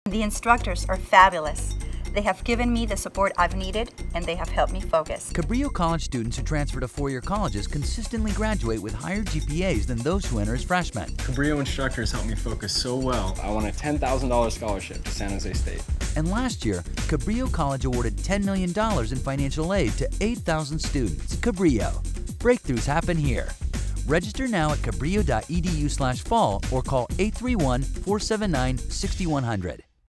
The instructors are fabulous. They have given me the support I've needed, and they have helped me focus. Cabrillo College students who transfer to four-year colleges consistently graduate with higher GPAs than those who enter as freshmen. Cabrillo instructors helped me focus so well. I won a $10,000 scholarship to San Jose State. And last year, Cabrillo College awarded $10 million in financial aid to 8,000 students. Cabrillo. Breakthroughs happen here. Register now at cabrillo.edu/fall or call 831-479-6100.